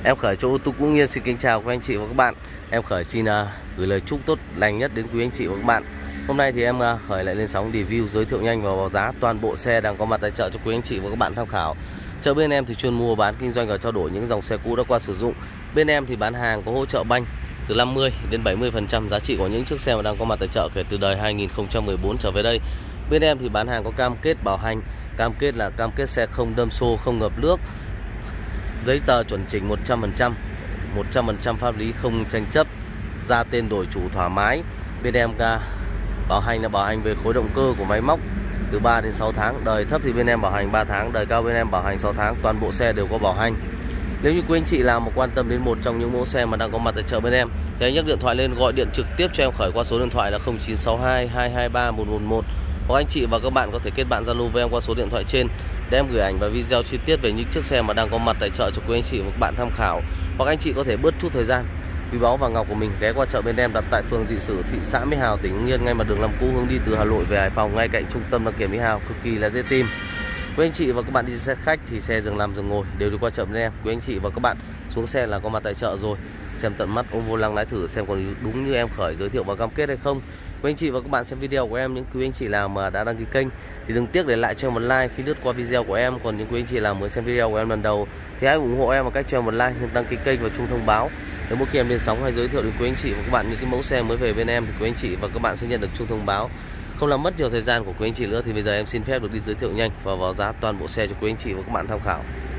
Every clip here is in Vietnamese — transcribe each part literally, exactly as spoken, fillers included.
Em Khởi chỗ ô tô Cũng Nhiên xin kính chào các anh chị và các bạn. Em Khởi xin uh, gửi lời chúc tốt lành nhất đến quý anh chị và các bạn. Hôm nay thì em uh, Khởi lại lên sóng review, giới thiệu nhanh và báo giá toàn bộ xe đang có mặt tại chợ cho quý anh chị và các bạn tham khảo. Chợ bên em thì chuyên mua bán kinh doanh và trao đổi những dòng xe cũ đã qua sử dụng. Bên em thì bán hàng có hỗ trợ banh từ năm mươi đến bảy mươi phần trăm giá trị của những chiếc xe mà đang có mặt tại chợ kể từ đời hai nghìn không trăm mười bốn trở về đây. Bên em thì bán hàng có cam kết bảo hành, cam kết là cam kết xe không đâm xô, không ngập nước, giấy tờ chuẩn chỉnh một trăm phần trăm, một trăm phần trăm pháp lý không tranh chấp, ra tên đổi chủ thoải mái. Bên em bảo hành là bảo hành về khối động cơ của máy móc từ ba đến sáu tháng, đời thấp thì bên em bảo hành ba tháng, đời cao bên em bảo hành sáu tháng, toàn bộ xe đều có bảo hành. Nếu như quý anh chị nào mà quan tâm đến một trong những mẫu xe mà đang có mặt tại chợ bên em thì hãy nhấc điện thoại lên, gọi điện trực tiếp cho em Khởi qua số điện thoại là không chín sáu hai hai hai ba một một một, hoặc anh chị và các bạn có thể kết bạn Zalo với em qua số điện thoại trên để em gửi ảnh và video chi tiết về những chiếc xe mà đang có mặt tại chợ cho quý anh chị và các bạn tham khảo. Hoặc anh chị có thể bớt chút thời gian quý báu và ngọc của mình ghé qua chợ bên em đặt tại phường Dị Sử, thị xã Mỹ Hào, tỉnh Hưng Yên, ngay mặt đường Làm Cũ hướng đi từ Hà Nội về Hải Phòng, ngay cạnh trung tâm đăng kiểm Mỹ Hào, cực kỳ là dễ tìm. Quý anh chị và các bạn đi xe khách thì xe giường nằm giường ngồi đều đi qua chợ bên em. Quý anh chị và các bạn xuống xe là có mặt tại chợ rồi, xem tận mắt, ôm vô lăng lái thử xem còn đúng như em Khởi giới thiệu và cam kết hay không. Quý anh chị và các bạn xem video của em, những quý anh chị nào mà đã đăng ký kênh thì đừng tiếc để lại cho em một like khi lướt qua video của em. Còn những quý anh chị nào mới xem video của em lần đầu thì hãy ủng hộ em bằng cách cho em một like, đăng ký kênh và chuông thông báo để mỗi khi em lên sóng hay giới thiệu đến quý anh chị và các bạn những cái mẫu xe mới về bên em thì quý anh chị và các bạn sẽ nhận được chuông thông báo. Không làm mất nhiều thời gian của quý anh chị nữa thì bây giờ em xin phép được đi giới thiệu nhanh và báo giá toàn bộ xe cho quý anh chị và các bạn tham khảo.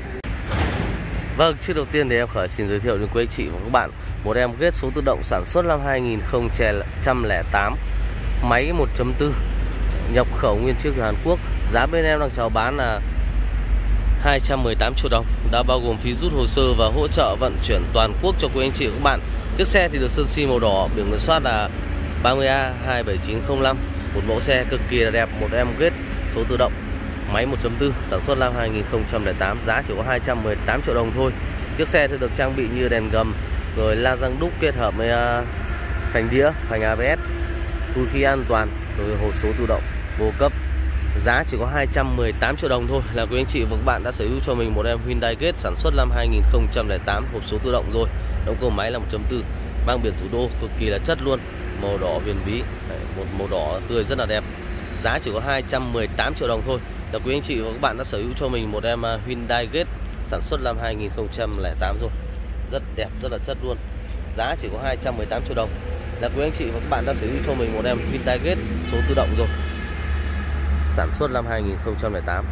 Vâng, trước đầu tiên thì em Khởi xin giới thiệu đến quý anh chị và các bạn một em ghét số tự động sản xuất năm hai nghìn không trăm lẻ tám, máy một chấm bốn, nhập khẩu nguyên chiếc từ Hàn Quốc. Giá bên em đang chào bán là hai trăm mười tám triệu đồng, đã bao gồm phí rút hồ sơ và hỗ trợ vận chuyển toàn quốc cho quý anh chị và các bạn. Chiếc xe thì được sơn xi màu đỏ, biển kiểm soát là ba mươi A hai bảy chín không năm, một mẫu xe cực kỳ là đẹp, một em ghét số tự động, máy một chấm bốn, sản xuất năm hai nghìn không trăm lẻ tám, giá chỉ có hai trăm mười tám triệu đồng thôi. Chiếc xe thì được trang bị như đèn gầm, rồi la răng đúc kết hợp với uh, phanh đĩa, phanh a bê ét, túi khí an toàn, rồi hộp số tự động vô cấp. Giá chỉ có hai trăm mười tám triệu đồng thôi là quý anh chị và các bạn đã sở hữu cho mình một em Hyundai Getz sản xuất năm hai nghìn không trăm lẻ tám, hộp số tự động rồi. Động cơ máy là một chấm bốn, mang biển thủ đô, cực kỳ là chất luôn, màu đỏ huyền bí. Đấy, một màu đỏ tươi rất là đẹp. Giá chỉ có hai trăm mười tám triệu đồng thôi là quý anh chị và các bạn đã sở hữu cho mình một em Hyundai Getz sản xuất năm hai nghìn không trăm lẻ tám rồi. Rất đẹp, rất là chất luôn. Giá chỉ có hai trăm mười tám triệu đồng là quý anh chị và các bạn đã sở hữu cho mình một em Hyundai Getz số tự động rồi, sản xuất năm hai nghìn không trăm lẻ tám.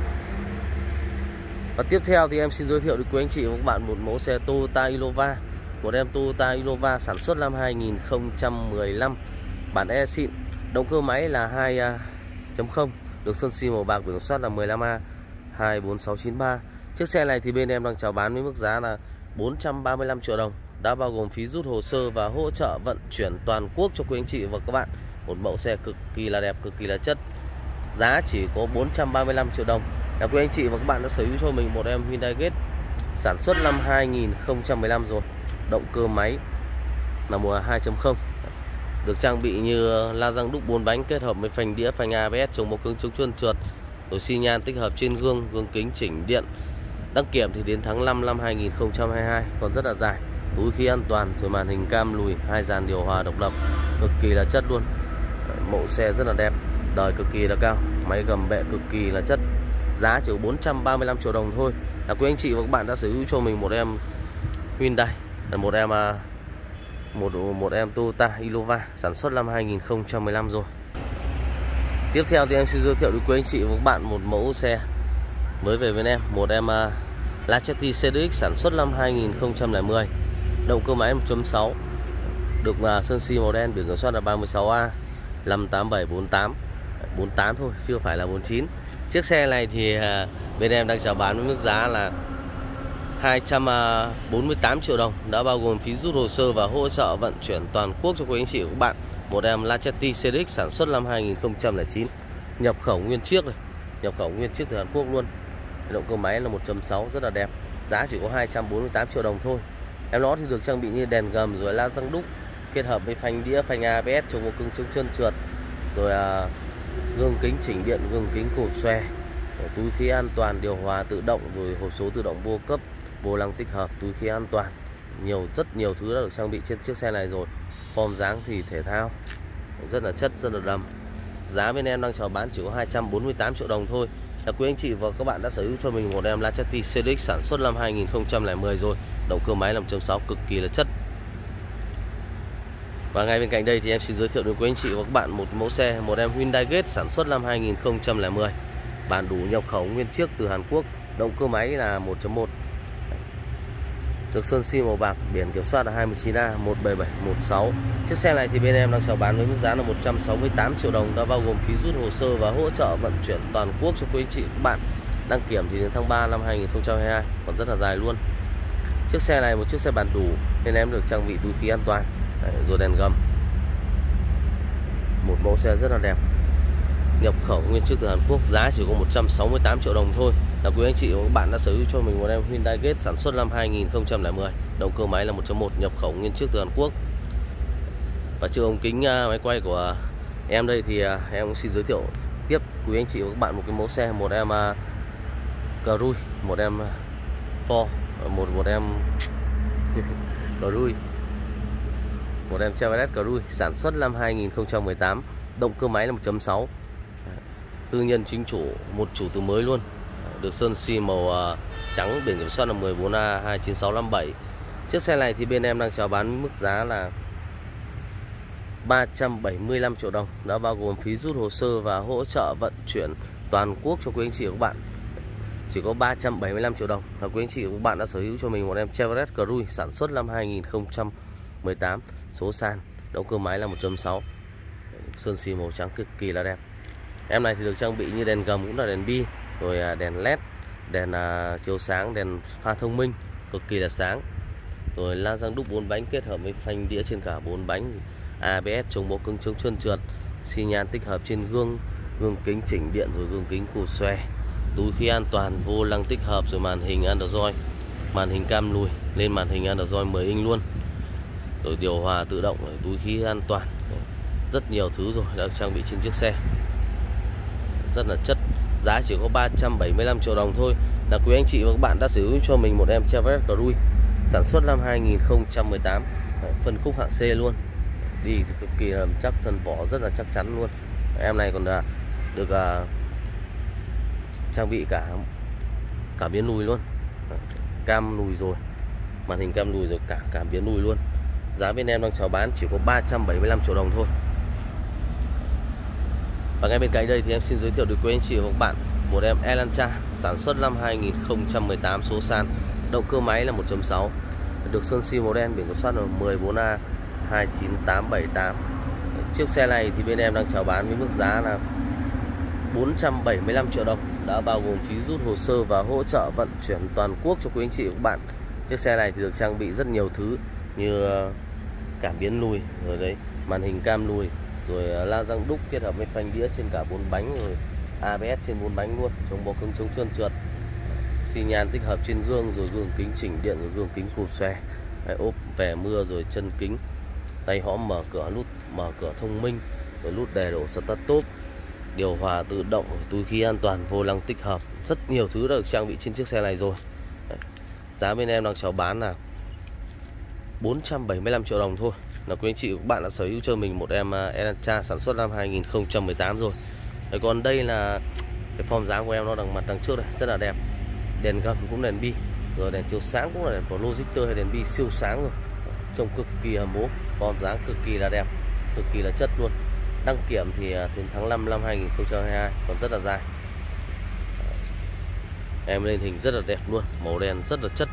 Và tiếp theo thì em xin giới thiệu đến quý anh chị và các bạn một mẫu xe Toyota Innova, một em Toyota Innova sản xuất năm hai nghìn không trăm mười lăm, bản E xịn, động cơ máy là hai chấm không, được sơn xi màu bạc, biển kiểm soát là mười lăm A hai bốn sáu chín ba. Chiếc xe này thì bên em đang chào bán với mức giá là bốn trăm ba mươi lăm triệu đồng, đã bao gồm phí rút hồ sơ và hỗ trợ vận chuyển toàn quốc cho quý anh chị và các bạn. Một mẫu xe cực kỳ là đẹp, cực kỳ là chất. Giá chỉ có bốn trăm ba mươi lăm triệu đồng là quý anh chị và các bạn đã sở hữu cho mình một em Hyundai Getz sản xuất năm hai nghìn không trăm mười lăm rồi. Động cơ máy là mùa hai chấm không, được trang bị như la răng đúc bốn bánh kết hợp với phanh đĩa, phanh a bê ét, chống bó cứng, chống trơn trượt, rồi xi nhan tích hợp trên gương, gương kính chỉnh điện. Đăng kiểm thì đến tháng năm năm hai nghìn không trăm hai mươi hai, còn rất là dài. Túi khí an toàn, rồi màn hình cam lùi, hai dàn điều hòa độc lập, cực kỳ là chất luôn. Mẫu xe rất là đẹp, đời cực kỳ là cao, máy gầm bệ cực kỳ là chất. Giá chỉ bốn trăm ba mươi lăm triệu đồng thôi là quý anh chị và các bạn đã sở hữu cho mình một em Hyundai, là một em một một em Toyota Innova sản xuất năm hai nghìn không trăm mười lăm rồi. Tiếp theo thì em xin giới thiệu đến quý anh chị và các bạn một mẫu xe mới về bên em, một em uh, Lacetti xê đê ích sản xuất năm hai nghìn không trăm lẻ mười, động cơ máy một chấm sáu, được uh, sơn xi màu đen, biển kiểm soát là ba mươi sáu A năm tám bảy bốn tám, bốn tám thôi chưa phải là bốn chín. Chiếc xe này thì uh, bên em đang chào bán với mức giá là hai trăm bốn mươi tám triệu đồng, đã bao gồm phí rút hồ sơ và hỗ trợ vận chuyển toàn quốc cho quý anh chị và các bạn. Một em Lacetti xê đê ích sản xuất năm hai nghìn không trăm lẻ chín, nhập khẩu nguyên chiếc này, nhập khẩu nguyên chiếc từ Hàn Quốc luôn. Động cơ máy là một chấm sáu, rất là đẹp. Giá chỉ có hai trăm bốn mươi tám triệu đồng thôi. Em nó thì được trang bị như đèn gầm, rồi la răng đúc kết hợp với phanh đĩa, phanh a bê ét, chống bó cứng, chống trơn trượt, rồi à, gương kính chỉnh điện, gương kính cột xòe, túi khí an toàn, điều hòa tự động, rồi hộp số tự động vô cấp, vô lăng tích hợp, túi khí an toàn. Nhiều rất nhiều thứ đã được trang bị trên chiếc xe này rồi. Form dáng thì thể thao, rất là chất, rất là đầm. Giá bên em đang chào bán chỉ có hai trăm bốn mươi tám triệu đồng thôi. Là quý anh chị và các bạn đã sở hữu cho mình một em Lacetti xê đê ích sản xuất năm hai nghìn không trăm lẻ mười rồi. Động cơ máy năm chấm sáu cực kỳ là chất. Và ngay bên cạnh đây thì em xin giới thiệu đến quý anh chị và các bạn một mẫu xe, một em Hyundai Getz sản xuất năm hai nghìn không trăm lẻ mười. Bản đủ nhập khẩu nguyên chiếc từ Hàn Quốc. Động cơ máy là một chấm một. Được sơn xi màu bạc, biển kiểm soát là hai mươi chín A một bảy bảy một sáu. Chiếc xe này thì bên em đang chào bán với mức giá là một trăm sáu mươi tám triệu đồng, đã bao gồm phí rút hồ sơ và hỗ trợ vận chuyển toàn quốc cho quý anh chị và các bạn. Đăng kiểm thì đến tháng ba năm hai nghìn không trăm hai mươi hai, còn rất là dài luôn. Chiếc xe này một chiếc xe bản đủ nên em được trang bị túi khí an toàn. Đấy, rồi đèn gầm. Một mẫu xe rất là đẹp. Nhập khẩu nguyên chiếc từ Hàn Quốc, giá chỉ có một trăm sáu mươi tám triệu đồng thôi. Là quý anh chị và các bạn đã sở hữu cho mình một em Hyundai Getz sản xuất năm hai nghìn không trăm lẻ mười. Động cơ máy là một chấm một, nhập khẩu nguyên chiếc từ Hàn Quốc. Và trước ống kính máy quay của em đây thì em cũng xin giới thiệu tiếp quý anh chị và các bạn một cái mẫu xe, một em Cruze, một em Ford, một một em Cruze, một em Chevrolet Cruze sản xuất năm hai nghìn không trăm mười tám. Động cơ máy là một chấm sáu. Tư nhân chính chủ, một chủ từ mới luôn. Được sơn xi màu trắng, biển kiểm soát là mười bốn A hai chín sáu năm bảy. Chiếc xe này thì bên em đang chào bán mức giá là ba trăm bảy mươi lăm triệu đồng, đã bao gồm phí rút hồ sơ và hỗ trợ vận chuyển toàn quốc cho quý anh chị và các bạn. Chỉ có ba trăm bảy mươi lăm triệu đồng là quý anh chị và các bạn đã sở hữu cho mình một em Chevrolet Cruze sản xuất năm hai nghìn không trăm mười tám, số sàn. Động cơ máy là một chấm sáu. Sơn xi màu trắng cực kỳ là đẹp. Em này thì được trang bị như đèn gầm cũng là đèn bi, rồi đèn led, đèn uh, chiếu sáng, đèn pha thông minh cực kỳ là sáng. Rồi la răng đúc bốn bánh kết hợp với phanh đĩa trên cả bốn bánh, a bê ét chống bó cứng chống trơn trượt, xi nhan tích hợp trên gương, gương kính chỉnh điện, rồi gương kính cụt xòe, túi khí an toàn, vô lăng tích hợp, rồi màn hình Android, màn hình cam lùi lên màn hình Android mười inch luôn. Rồi điều hòa tự động, rồi túi khí an toàn, rất nhiều thứ rồi đã trang bị trên chiếc xe, rất là chất. Giá chỉ có ba trăm bảy mươi lăm triệu đồng thôi. Là quý anh chị và các bạn đã sở hữu cho mình một em Chevrolet Cruze sản xuất năm hai nghìn không trăm mười tám. Phân khúc hạng C luôn, đi cực kỳ là chắc, thân vỏ rất là chắc chắn luôn. Em này còn là được uh, trang bị cả cảm biến lùi luôn, cam lùi rồi, màn hình cam lùi rồi, cả cảm biến lùi luôn. Giá bên em đang chào bán chỉ có ba trăm bảy mươi lăm triệu đồng thôi. Và ngay bên cạnh đây thì em xin giới thiệu được quý anh chị và các bạn một em Elantra sản xuất năm hai nghìn không trăm mười tám, số sàn. Động cơ máy là một chấm sáu, được sơn xi màu đen, biển kiểm soát là mười bốn A hai chín tám bảy tám. Chiếc xe này thì bên em đang chào bán với mức giá là bốn trăm bảy mươi lăm triệu đồng, đã bao gồm phí rút hồ sơ và hỗ trợ vận chuyển toàn quốc cho quý anh chị và các bạn. Chiếc xe này thì được trang bị rất nhiều thứ như cảm biến lùi, rồi đấy, màn hình cam lùi, rồi la răng đúc kết hợp với phanh đĩa trên cả bốn bánh, rồi a bê ét trên bốn bánh luôn, chống bó cứng chống trơn trượt, xi nhan tích hợp trên gương, rồi gương kính chỉnh điện, rồi gương kính cụt xòe, ốp vè mưa, rồi chân kính, tay hõm mở cửa, nút mở cửa thông minh, rồi nút đề đổ start top, điều hòa tự động, túi khí an toàn, vô lăng tích hợp, rất nhiều thứ đã được trang bị trên chiếc xe này rồi. Đấy. Giá bên em đang chào bán là bốn trăm bảy mươi lăm triệu đồng thôi. Là quý anh chị các bạn đã sở hữu cho mình một em Elantra sản xuất năm hai nghìn không trăm mười tám rồi. Đấy, còn đây là cái form dáng của em, nó đằng mặt đằng trước này rất là đẹp. Đèn gầm cũng đèn bi, rồi đèn chiếu sáng cũng là đèn projector hay đèn bi siêu sáng rồi. Trông cực kỳ hầm hố, form dáng cực kỳ là đẹp, cực kỳ là chất luôn. Đăng kiểm thì đến tháng năm năm hai nghìn không trăm hai mươi hai, còn rất là dài. Em lên hình rất là đẹp luôn, màu đen rất là chất.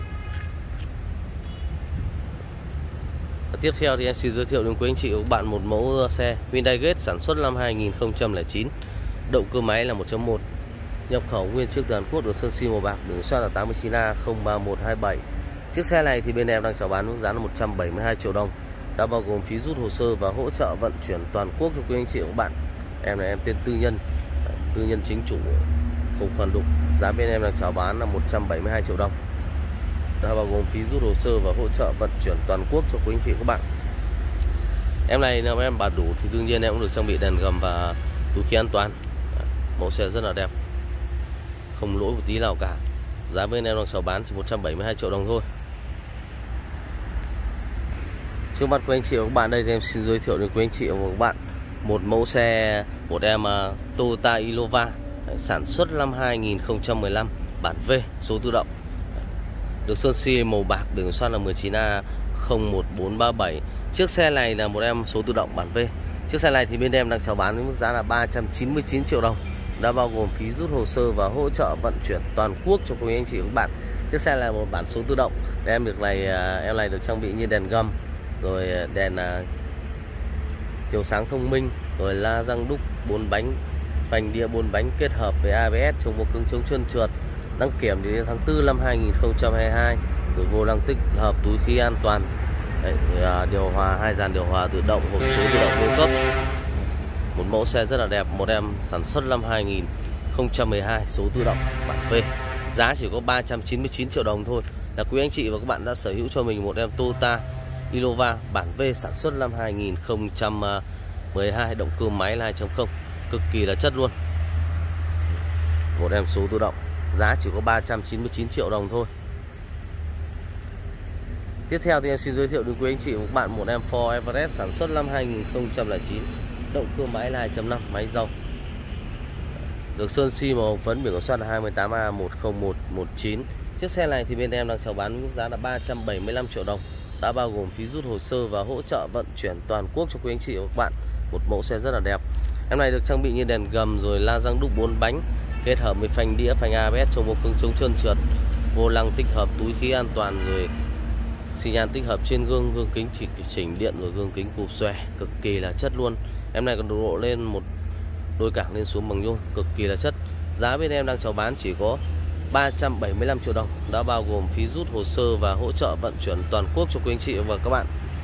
Tiếp theo thì em xin giới thiệu đến quý anh chị và các bạn một mẫu xe Hyundai Getz sản xuất năm hai nghìn không trăm lẻ chín. Động cơ máy là một chấm một, nhập khẩu nguyên chiếc từ Hàn Quốc, được sơn xi màu bạc, biển soát là tám mươi chín A không ba một hai bảy. Chiếc xe này thì bên em đang chào bán mức giá là một trăm bảy mươi hai triệu đồng, đã bao gồm phí rút hồ sơ và hỗ trợ vận chuyển toàn quốc cho quý anh chị và các bạn. Em này em tên tư nhân, tư nhân chính chủ, không khoản đục. Giá bên em đang chào bán là một trăm bảy mươi hai triệu đồng, đã bao gồm phí rút hồ sơ và hỗ trợ vận chuyển toàn quốc cho quý anh chị và các bạn. Em này nếu em bản đủ thì đương nhiên em cũng được trang bị đèn gầm và túi khí an toàn. Mẫu xe rất là đẹp, không lỗi một tí nào cả. Giá bên em đang chào bán chỉ một trăm bảy mươi hai triệu đồng thôi. Trước mắt của anh chị và các bạn đây thì em xin giới thiệu đến quý anh chị và các bạn một mẫu xe một em uh, Toyota Innova sản xuất năm hai nghìn không trăm mười lăm, bản V, số tự động, được sơn xi màu bạc, biển kiểm soát là mười chín A không một bốn ba bảy. Chiếc xe này là một em số tự động bản V. Chiếc xe này thì bên em đang chào bán với mức giá là ba trăm chín mươi chín triệu đồng, đã bao gồm phí rút hồ sơ và hỗ trợ vận chuyển toàn quốc cho quý anh chị và các bạn. Chiếc xe là một bản số tự động. Để em được này em này được trang bị như đèn gầm, rồi đèn uh, chiếu sáng thông minh, rồi la răng đúc bốn bánh, phanh đĩa bốn bánh kết hợp với a bê ét, chống vô cứng chống trơn trượt. Đăng kiểm thì đến tháng tư năm hai nghìn không trăm hai mươi hai, rồi vô lăng tích hợp túi khí an toàn. Đấy, uh, điều hòa hai dàn điều hòa tự động, hộp số tự động vô cấp. Một mẫu xe rất là đẹp, một em sản xuất năm hai nghìn không trăm mười hai, số tự động bản V. Giá chỉ có ba trăm chín mươi chín triệu đồng thôi là quý anh chị và các bạn đã sở hữu cho mình một em Toyota Innova bản V sản xuất năm hai nghìn không trăm mười hai, động cơ máy là hai chấm không, cực kỳ là chất luôn. Một em số tự động, giá chỉ có ba trăm chín mươi chín triệu đồng thôi. Tiếp theo thì em xin giới thiệu đến quý anh chị và các bạn một em Ford Everest sản xuất năm hai nghìn không trăm lẻ chín, động cơ máy là hai chấm năm, máy dầu, được sơn xi màu hồng phấn, biển kiểm soát là hai mươi tám A một không một một chín. Chiếc xe này thì bên em đang chào bán với mức giá là ba trăm bảy mươi lăm triệu đồng, đã bao gồm phí rút hồ sơ và hỗ trợ vận chuyển toàn quốc cho quý anh chị và các bạn. Một mẫu xe rất là đẹp. Em này được trang bị như đèn gầm, rồi la răng đúc bốn bánh kết hợp với phanh đĩa, phanh a bê ét, chống vô cứng chống trơn trượt, vô lăng tích hợp túi khí an toàn, rồi xi nhan tích hợp trên gương, gương kính chỉ chỉnh điện, rồi gương kính cụp xòe, cực kỳ là chất luôn. Em này còn độ lên một đôi cảng lên xuống bằng nhôm, cực kỳ là chất. Giá bên em đang chào bán chỉ có ba trăm bảy mươi lăm triệu đồng, đã bao gồm phí rút hồ sơ và hỗ trợ vận chuyển toàn quốc cho quý anh chị và các bạn.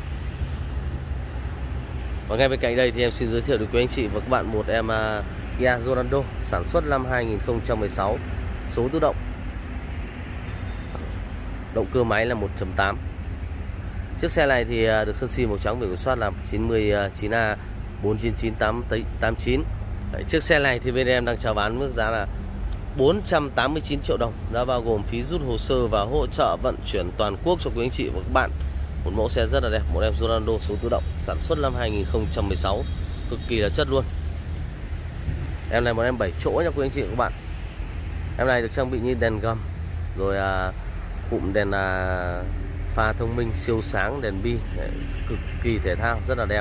Và ngay bên cạnh đây thì em xin giới thiệu đến quý anh chị và các bạn một em uh, Kia Sorento sản xuất năm hai nghìn không trăm mười sáu, số tự động, động cơ máy là một chấm tám. Chiếc xe này thì uh, được sơn xi màu trắng, biển kiểm soát là chín mươi chín A bốn chín chín tám tám chín. Đấy, chiếc xe này thì bên em đang chào bán mức giá là bốn trăm tám mươi chín triệu đồng, đã bao gồm phí rút hồ sơ và hỗ trợ vận chuyển toàn quốc cho quý anh chị và các bạn. Một mẫu xe rất là đẹp, một em Sorento số tự động sản xuất năm hai nghìn không trăm mười sáu, cực kỳ là chất luôn. Em này một em bảy chỗ nha quý anh chị và các bạn. Em này được trang bị như đèn gầm, rồi à, cụm đèn à, pha thông minh siêu sáng, đèn bi, cực kỳ thể thao, rất là đẹp.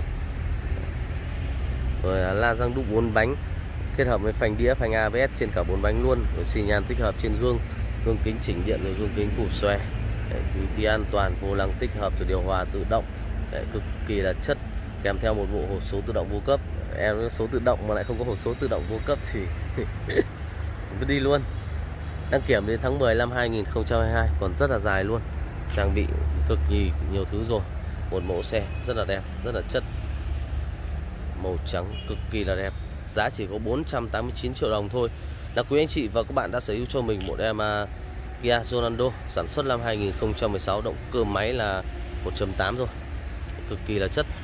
Rồi à, la răng đúc bốn bánh kết hợp với phanh đĩa, phanh a bê ét trên cả bốn bánh luôn, rồi xi nhan tích hợp trên gương, gương kính chỉnh điện, rồi gương kính cụp xòe, túi khí an toàn, vô lăng tích hợp, rồi điều hòa tự động. Đấy, cực kỳ là chất, kèm theo một bộ hộp số tự động vô cấp. Em số tự động mà lại không có hộp số tự động vô cấp thì cứ đi luôn. Đăng kiểm đến tháng mười năm hai nghìn không trăm hai mươi hai, còn rất là dài luôn, trang bị cực kỳ nhiều thứ rồi. Một mẫu xe rất là đẹp, rất là chất, màu trắng cực kỳ là đẹp. Giá chỉ có bốn trăm tám mươi chín triệu đồng thôi là quý anh chị và các bạn đã sở hữu cho mình một em uh, Kia Sorento sản xuất năm hai nghìn không trăm mười sáu, động cơ máy là một chấm tám rồi, cực kỳ là chất.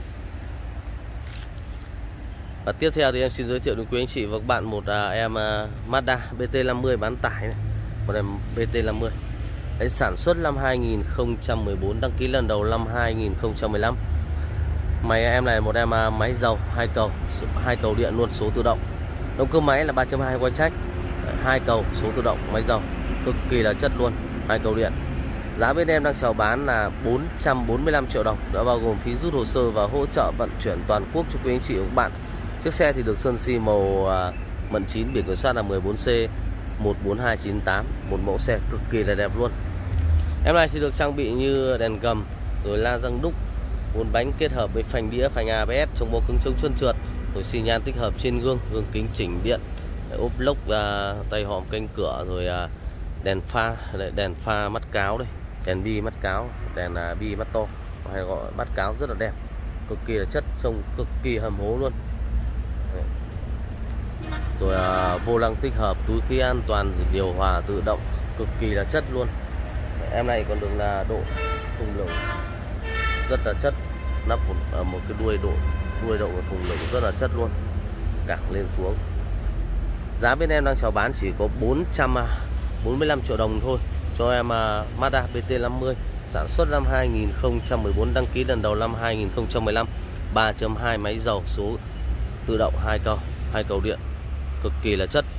Và tiếp theo thì em xin giới thiệu đến quý anh chị và các bạn một uh, em uh, Mazda B T năm mươi bán tải này. Một em B T năm mươi đấy, sản xuất năm hai nghìn không trăm mười bốn, đăng ký lần đầu năm hai nghìn không trăm mười lăm. Máy em này một em uh, máy dầu hai cầu, hai cầu điện luôn, số tự động. Động cơ máy là ba chấm hai quay trách, hai cầu số tự động, máy dầu, cực kỳ là chất luôn, hai cầu điện. Giá bên em đang chào bán là bốn trăm bốn mươi lăm triệu đồng, đã bao gồm phí rút hồ sơ và hỗ trợ vận chuyển toàn quốc cho quý anh chị và các bạn. Chiếc xe thì được sơn xi màu uh, mận chín, biển kiểm soát là mười bốn C một bốn hai chín tám, một mẫu xe cực kỳ là đẹp luôn. Em này thì được trang bị như đèn gầm, rồi la răng đúc bốn bánh kết hợp với phanh đĩa, phanh a bê ét, chống bó cứng chống trơn trượt, rồi xi nhan tích hợp trên gương, gương kính chỉnh điện, ốp lốc, uh, tay hòm kênh cửa, rồi uh, đèn pha, đèn pha mắt cáo đây, đèn bi mắt cáo, đèn uh, bi mắt to, hay gọi mắt cáo, rất là đẹp, cực kỳ là chất, trông cực kỳ hầm hố luôn. Đấy. Rồi uh, vô lăng tích hợp, túi khí an toàn, điều hòa tự động, cực kỳ là chất luôn. Em này còn được là độ thùng lựu rất là chất, nắp một, uh, một cái đuôi độ đuôi độ của thùng lựu rất là chất luôn, cảng lên xuống. Giá bên em đang chào bán chỉ có bốn trăm bốn mươi lăm triệu đồng thôi cho em uh, Mazda B T năm mươi sản xuất năm hai nghìn không trăm mười bốn, đăng ký lần đầu năm hai nghìn không trăm mười lăm, ba chấm hai máy dầu, số tự động, hai cầu, hai cầu điện, cực kỳ là chất.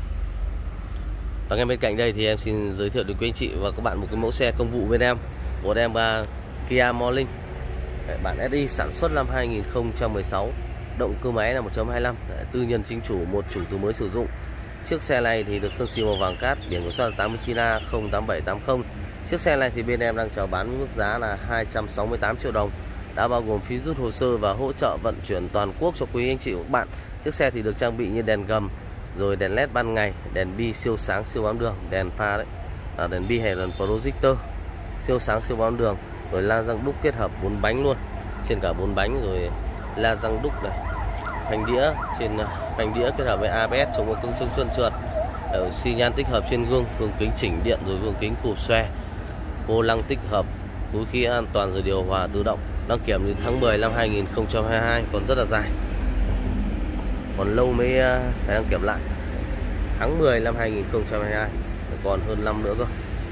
Và ngay bên cạnh đây thì em xin giới thiệu đến quý anh chị và các bạn một cái mẫu xe công vụ bên em, một em uh, Kia Morning bản ét i, sản xuất năm hai nghìn không trăm mười sáu, động cơ máy là một chấm hai lăm, tư nhân chính chủ, một chủ từ mới sử dụng. Chiếc xe này thì được sơn xi màu vàng cát, biển kiểm soát là tám chín A không tám bảy tám không. Chiếc xe này thì bên em đang chào bán với mức giá là hai trăm sáu mươi tám triệu đồng, đã bao gồm phí rút hồ sơ và hỗ trợ vận chuyển toàn quốc cho quý anh chị và các bạn. Chiếc xe thì được trang bị như đèn gầm, rồi đèn led ban ngày, đèn bi siêu sáng siêu bám đường, đèn pha đấy, à, đèn bi hay đèn projector siêu sáng siêu bám đường, rồi la răng đúc kết hợp bốn bánh luôn, trên cả bốn bánh, rồi la răng đúc này, phanh đĩa trên phanh đĩa kết hợp với a bê ét chống cứng chống trơn trượt, xi nhan tích hợp trên gương, gương kính chỉnh điện, rồi gương kính cụp xoe, vô lăng tích hợp, túi khí an toàn, rồi điều hòa tự động. Đăng kiểm đến tháng mười năm hai nghìn không trăm hai mươi hai, còn rất là dài, còn lâu mới phải đăng kiểm lại. Tháng mười năm hai nghìn không trăm hai mươi hai, còn hơn năm nữa cơ.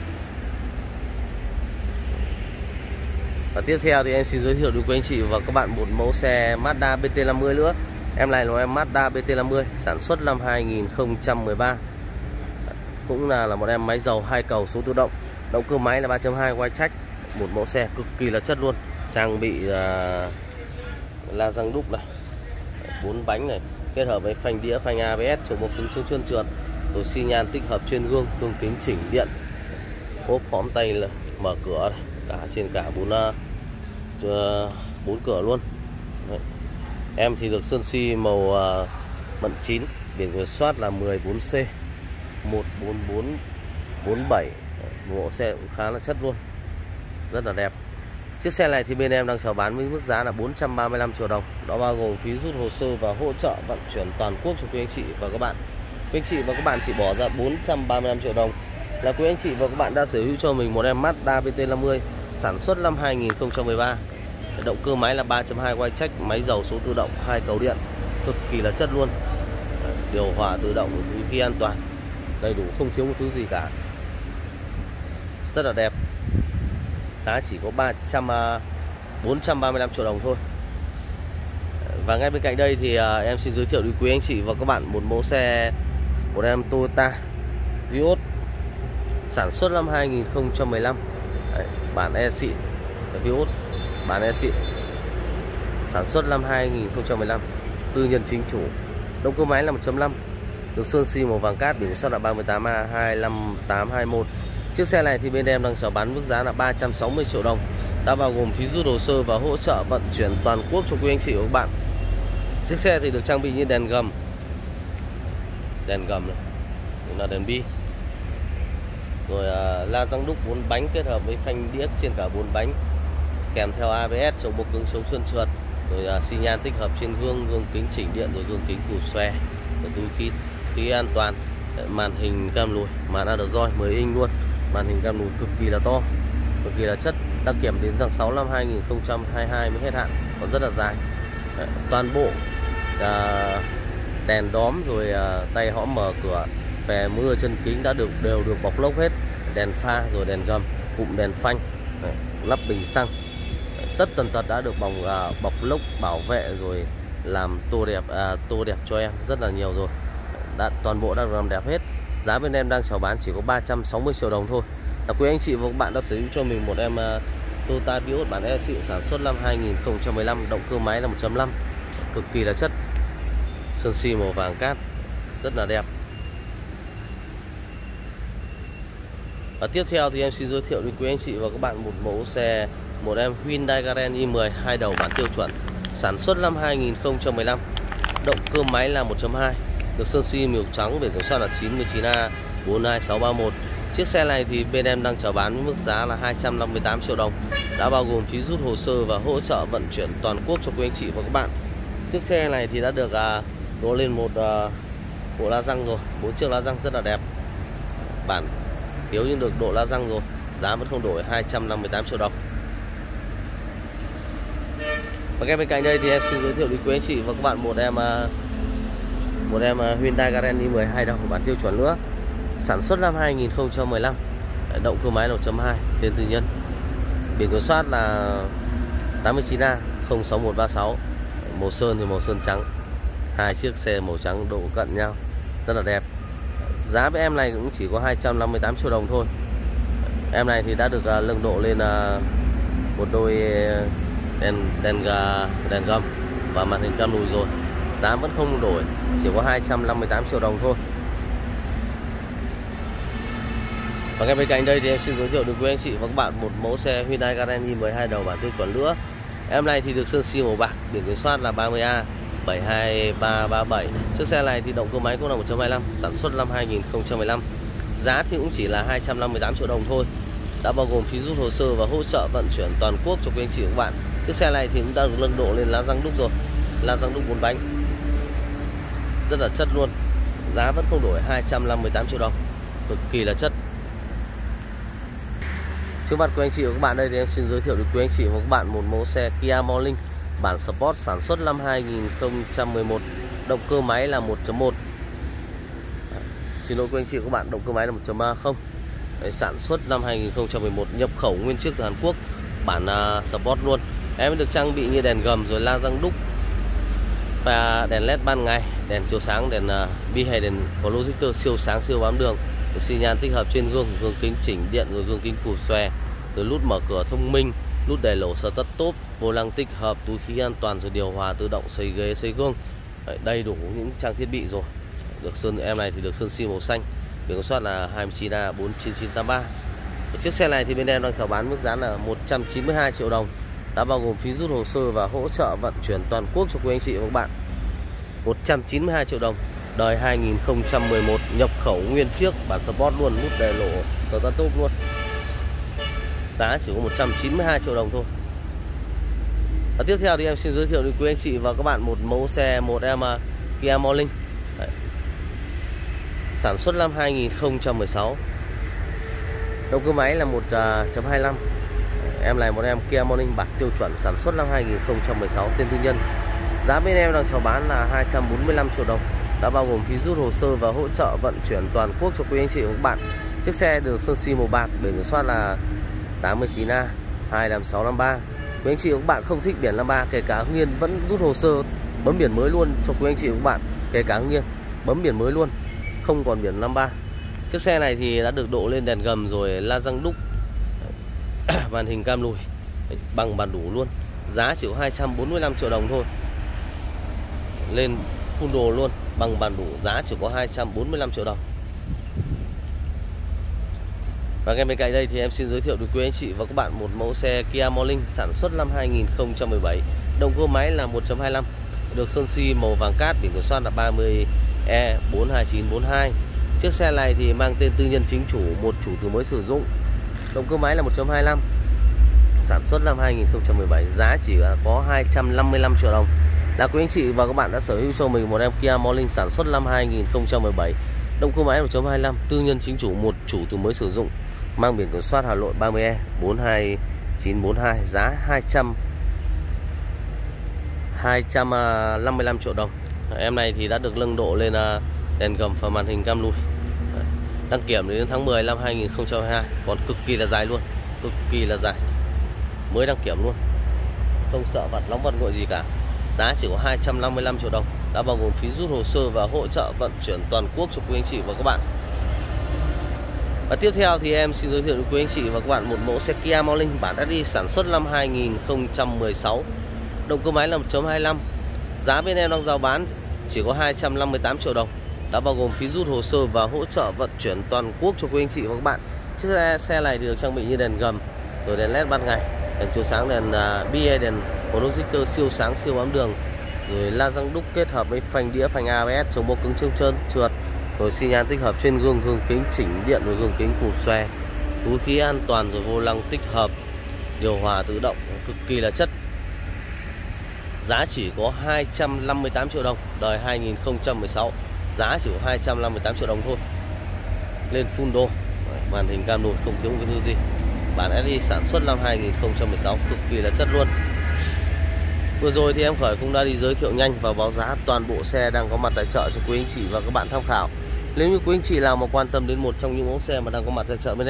Và tiếp theo thì em xin giới thiệu đến quý anh chị và các bạn một mẫu xe Mazda B T năm mươi nữa. Em này là em Mazda B T năm mươi, sản xuất năm hai nghìn không trăm mười ba, cũng là là một em máy dầu hai cầu, số tự động, động cơ máy là ba chấm hai quay trách, một mẫu xe cực kỳ là chất luôn, trang bị uh, la răng đúc này, bốn bánh này, kết hợp với phanh đĩa, phanh a bê ét, chống bóng cứng chống trơn trượt, rồi xi nhan tích hợp trên gương, gương kính chỉnh điện, ốp khóm tay là mở cửa này, cả trên cả bốn uh, bốn cửa luôn. Đấy. Em thì được sơn xi màu uh, mận chín, biển kiểm soát là mười bốn C một bốn bốn bốn bảy, mẫu xe cũng khá là chất luôn, rất là đẹp. Chiếc xe này thì bên em đang chào bán với mức giá là bốn trăm ba mươi lăm triệu đồng, đó bao gồm phí rút hồ sơ và hỗ trợ vận chuyển toàn quốc cho quý anh chị và các bạn. Quý anh chị và các bạn chỉ bỏ ra bốn trăm ba mươi lăm triệu đồng là quý anh chị và các bạn đã sở hữu cho mình một em Mazda B T năm mươi, sản xuất năm hai nghìn không trăm mười ba, động cơ máy là ba chấm hai quay trách, máy dầu số tự động, hai cầu điện, cực kỳ là chất luôn, điều hòa tự động, túi khí an toàn, đầy đủ, không thiếu một thứ gì cả, rất là đẹp. Giá chỉ có ba trăm bốn trăm ba mươi lăm triệu đồng thôi. Và ngay bên cạnh đây thì uh, em xin giới thiệu đến quý anh chị và các bạn một mẫu xe, một em Toyota Vios, sản xuất năm hai nghìn không trăm mười lăm. Đấy, bản E xịn, Vios bản E xịn, sản xuất năm hai nghìn không trăm mười lăm, tư nhân chính chủ, động cơ máy là một chấm năm, được sơn xi màu vàng cát, biển kiểm soát là ba mươi tám A hai năm tám hai mốt. Chiếc xe này thì bên em đang chào bán mức giá là ba trăm sáu mươi triệu đồng, đã bao gồm phí rút hồ sơ và hỗ trợ vận chuyển toàn quốc cho quý anh chị và các bạn. Chiếc xe thì được trang bị như đèn gầm, đèn gầm này, là đèn bi, rồi uh, la răng đúc bốn bánh kết hợp với phanh đĩa trên cả bốn bánh, kèm theo a bê ét chống bốc cứng chống trơn trượt, rồi uh, xi nhan tích hợp trên gương, gương kính chỉnh điện, rồi gương kính cụp xoe, rồi túi khí khí an toàn, màn hình cam lùi, màn Android mười inch luôn, màn hình cam lùi cực kỳ là to, cực kỳ là chất. Đăng kiểm đến tháng sáu năm hai nghìn không trăm hai mươi hai mới hết hạn, còn rất là dài. Đấy, toàn bộ uh, đèn đóm, rồi uh, tay hõm mở cửa, về mưa, chân kính đã được đều được bọc lốp hết, đèn pha, rồi đèn gầm, cụm đèn phanh. Đấy, lắp bình xăng. Đấy, tất tần tật đã được bọc uh, bọc lốp bảo vệ, rồi làm tô đẹp uh, tô đẹp cho em rất là nhiều rồi. Đã, toàn bộ đã được làm đẹp hết. Giá bên em đang chào bán chỉ có ba trăm sáu mươi triệu đồng thôi. Là quý anh chị và các bạn đã sở hữu cho mình một em uh, Toyota Vios bản E xịn, sản xuất năm hai nghìn không trăm mười lăm, động cơ máy là một chấm năm, cực kỳ là chất, sơn xi màu vàng cát, rất là đẹp. Và tiếp theo thì em xin giới thiệu đến quý anh chị và các bạn một mẫu xe, một em Hyundai Grand i mười hai đầu bản tiêu chuẩn, sản xuất năm hai nghìn không trăm mười lăm, động cơ máy là một chấm hai, được sơn xi màu trắng, biển kiểm soát là chín mươi chín A bốn hai sáu ba mốt. Chiếc xe này thì bên em đang chào bán với mức giá là hai trăm năm mươi tám triệu đồng, đã bao gồm phí rút hồ sơ và hỗ trợ vận chuyển toàn quốc cho quý anh chị và các bạn. Chiếc xe này thì đã được à, đổ lên một à, bộ la răng rồi, bốn chiếc la răng rất là đẹp, bản thiếu nhưng được độ la răng rồi, giá vẫn không đổi, hai trăm năm mươi tám triệu đồng. Và ngay bên cạnh đây thì em xin giới thiệu đến quý anh chị và các bạn một em một em Hyundai Grand i mười hai đầu bản tiêu chuẩn nữa, sản xuất năm hai nghìn không trăm mười lăm, động cơ máy một chấm hai, tên tư nhân, Biển kiểm soát là tám mươi chín A không sáu một ba sáu. Màu sơn thì màu sơn trắng. Hai chiếc xe màu trắng độ cận nhau, rất là đẹp. Giá với em này cũng chỉ có hai trăm năm mươi tám triệu đồng thôi. Em này thì đã được uh, nâng độ lên uh, một đôi đèn đèn uh, đèn gầm và màn hình cam lùi rồi. Giá vẫn không đổi, chỉ có hai trăm năm mươi tám triệu đồng thôi. Và ngay bên cạnh đây thì em xin giới thiệu đến quý anh chị và các bạn một mẫu xe Hyundai Grand i mười hai đầu bản tiêu chuẩn nữa. Em này thì được sơn xi màu bạc, biển kiểm soát là ba mươi A bảy hai ba ba bảy. Chiếc xe này thì động cơ máy cũng là một chấm hai lăm, sản xuất năm hai nghìn không trăm mười lăm. Giá thì cũng chỉ là hai trăm năm mươi tám triệu đồng thôi. Đã bao gồm phí rút hồ sơ và hỗ trợ vận chuyển toàn quốc cho quý anh chị và các bạn. Chiếc xe này thì cũng đã được nâng độ lên lá răng đúc rồi, lá răng đúc bốn bánh, rất là chất luôn. Giá vẫn không đổi, hai trăm năm mươi tám triệu đồng, cực kỳ là chất. Trước mặt quý anh chị và các bạn đây thì em xin giới thiệu đến quý anh chị và các bạn một mẫu xe Kia Morning bản Sport, sản xuất năm hai nghìn không trăm mười một, động cơ máy là một chấm một. Xin lỗi quý anh chị và các bạn, động cơ máy là một chấm không. Đấy, sản xuất năm hai nghìn không trăm mười một, nhập khẩu nguyên chiếc từ Hàn Quốc, bản uh, Sport luôn. Em được trang bị như đèn gầm rồi la răng đúc và đèn led ban ngày, đèn chiếu sáng, đèn uh, bi hay đèn projector siêu sáng siêu bám đường, xi nhan tích hợp trên gương, gương kính chỉnh điện rồi gương kính cụt xòe, rồi nút mở cửa thông minh, nút đèn lỗ start top, vô lăng tích hợp, túi khí an toàn rồi điều hòa tự động, sấy ghế sấy gương. Đấy, đầy đủ những trang thiết bị rồi. Được sơn em này thì được sơn xi màu xanh, biển kiểm soát là hai mươi chín A bốn chín chín tám ba. Chiếc xe này thì bên em đang chào bán mức giá là một trăm chín mươi hai triệu đồng, đã bao gồm phí rút hồ sơ và hỗ trợ vận chuyển toàn quốc cho quý anh chị và các bạn. một trăm chín mươi hai triệu đồng, đời hai nghìn không trăm mười một, nhập khẩu nguyên chiếc, bản Sport luôn, nút đèn lỗ start top luôn. Giá chỉ có một trăm chín mươi hai triệu đồng thôi. Và tiếp theo thì em xin giới thiệu đến quý anh chị và các bạn một mẫu xe, một em uh, Kia Morning. Đấy, sản xuất năm hai nghìn không trăm mười sáu, động cơ máy là một chấm hai lăm. Em này một em Kia Morning bản tiêu chuẩn, sản xuất năm hai nghìn không trăm mười sáu, tên tư nhân. Giá bên em đang chào bán là hai trăm bốn mươi lăm triệu đồng, đã bao gồm phí rút hồ sơ và hỗ trợ vận chuyển toàn quốc cho quý anh chị và các bạn. Chiếc xe được sơn xi màu bạc, biển kiểm soát là tám mươi chín A hai năm sáu năm ba. Quý anh chị và các bạn không thích biển năm ba, kể cả Hưng Yên vẫn rút hồ sơ bấm biển mới luôn cho quý anh chị và các bạn. Kể cả Hưng Yên bấm biển mới luôn, không còn biển năm ba. Chiếc xe này thì đã được độ lên đèn gầm rồi, la răng đúc, màn hình cam lùi, bằng bản đủ luôn. Giá chỉ có hai trăm bốn mươi lăm triệu đồng thôi. Lên full đồ luôn, bằng bản đủ, giá chỉ có hai trăm bốn mươi lăm triệu đồng. Và ngay bên cạnh đây thì em xin giới thiệu đến quý anh chị và các bạn một mẫu xe Kia Morning, sản xuất năm hai nghìn không trăm mười bảy, động cơ máy là một chấm hai lăm, được sơn xi màu vàng cát, biển kiểm soát là ba mươi E bốn hai chín bốn hai. Chiếc xe này thì mang tên tư nhân chính chủ, một chủ từ mới sử dụng. Động cơ máy là một chấm hai lăm, sản xuất năm hai nghìn không trăm mười bảy, giá chỉ có hai trăm năm mươi lăm triệu đồng. Là quý anh chị và các bạn đã sở hữu cho mình một em Kia Morning sản xuất năm hai nghìn không trăm mười bảy, động cơ máy một chấm hai lăm, tư nhân chính chủ, một chủ từ mới sử dụng, mang biển kiểm soát Hà Nội ba mươi E bốn hai chín bốn hai, giá hai trăm năm mươi lăm triệu đồng. Em này thì đã được nâng độ lên đèn gầm và màn hình cam lùi. Đăng kiểm đến tháng mười năm hai nghìn không trăm hai mươi hai, còn cực kỳ là dài luôn, cực kỳ là dài, mới đăng kiểm luôn, không sợ vặt nóng vật nguội gì cả. Giá chỉ có hai trăm năm mươi lăm triệu đồng, đã bao gồm phí rút hồ sơ và hỗ trợ vận chuyển toàn quốc cho quý anh chị và các bạn. Và tiếp theo thì em xin giới thiệu đến quý anh chị và các bạn một mẫu xe Kia Morning bản ét i, sản xuất năm hai nghìn không trăm mười sáu, động cơ máy là một chấm hai lăm. Giá bên em đang giao bán chỉ có hai trăm năm mươi tám triệu đồng, đã bao gồm phí rút hồ sơ và hỗ trợ vận chuyển toàn quốc cho quý anh chị và các bạn. Chiếc xe, xe này thì được trang bị như đèn gầm, rồi đèn led ban ngày, đèn chiếu sáng, đèn uh, bi, đèn projector siêu sáng siêu bám đường, rồi la răng đúc kết hợp với phanh đĩa, phanh a bê ét, chống bó cứng trơn trơn trượt, rồi xi nhan tích hợp trên gương, gương kính chỉnh điện rồi gương kính cụt xòe, túi khí an toàn rồi vô lăng tích hợp, điều hòa tự động, cực kỳ là chất. Giá chỉ có hai trăm năm mươi tám triệu đồng, đời hai nghìn không trăm mười sáu, giá chỉ có hai trăm năm mươi tám triệu đồng thôi. Lên full đồ, màn hình cam lùi, không thiếu một cái thứ gì. Bản ét i sản xuất năm hai nghìn không trăm mười sáu, cực kỳ là chất luôn. Vừa rồi thì em Khởi cũng đã đi giới thiệu nhanh và báo giá toàn bộ xe đang có mặt tại chợ cho quý anh chị và các bạn tham khảo. Nếu như quý anh chị nào mà quan tâm đến một trong những mẫu xe mà đang có mặt tại chợ bên em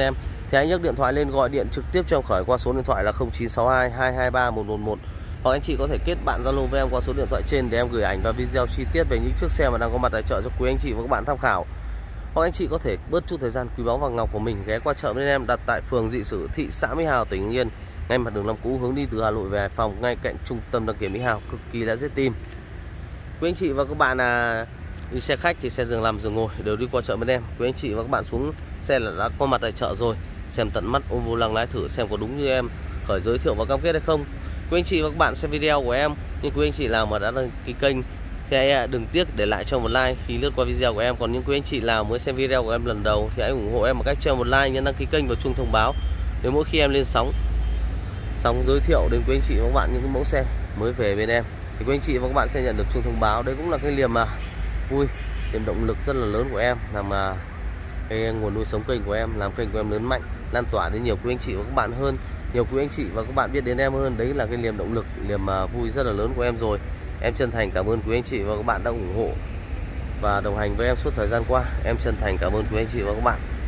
thì hãy nhấc điện thoại lên gọi điện trực tiếp cho em Khởi qua số điện thoại là không chín sáu hai hai hai ba một một một, hoặc anh chị có thể kết bạn Zalo với em qua số điện thoại trên để em gửi ảnh và video chi tiết về những chiếc xe mà đang có mặt tại chợ cho quý anh chị và các bạn tham khảo. Hoặc anh chị có thể bớt chút thời gian quý báu vàng ngọc của mình ghé qua chợ bên em, đặt tại phường Dị Sử, thị xã Mỹ Hào, tỉnh Hưng Yên, ngay mặt đường Long Cũ hướng đi từ Hà Nội về Hải Phòng, ngay cạnh trung tâm đăng kiểm Mỹ Hào, cực kỳ là dễ tìm. Quý anh chị và các bạn là đi xe khách thì xe giường nằm giường ngồi đều đi qua chợ bên em. Quý anh chị và các bạn xuống xe là đã có mặt tại chợ rồi, xem tận mắt, ôm vô lăng lái thử xem có đúng như em Khởi giới thiệu và cam kết hay không. Quý anh chị và các bạn xem video của em, nhưng quý anh chị nào mà đã đăng ký kênh thì hãy đừng tiếc để lại cho một like khi lướt qua video của em. Còn những quý anh chị nào mới xem video của em lần đầu thì hãy ủng hộ em bằng cách cho một like, nhấn đăng ký kênh và chuông thông báo để mỗi khi em lên sóng sóng giới thiệu đến quý anh chị và các bạn những cái mẫu xe mới về bên em thì quý anh chị và các bạn sẽ nhận được chuông thông báo. Đấy cũng là cái niềm mà vui, niềm động lực rất là lớn của em, làm mà cái nguồn nuôi sống kênh của em, làm kênh của em lớn mạnh, lan tỏa đến nhiều quý anh chị và các bạn hơn, nhiều quý anh chị và các bạn biết đến em hơn. Đấy là cái niềm động lực, niềm vui rất là lớn của em rồi. Em chân thành cảm ơn quý anh chị và các bạn đã ủng hộ và đồng hành với em suốt thời gian qua. Em chân thành cảm ơn quý anh chị và các bạn.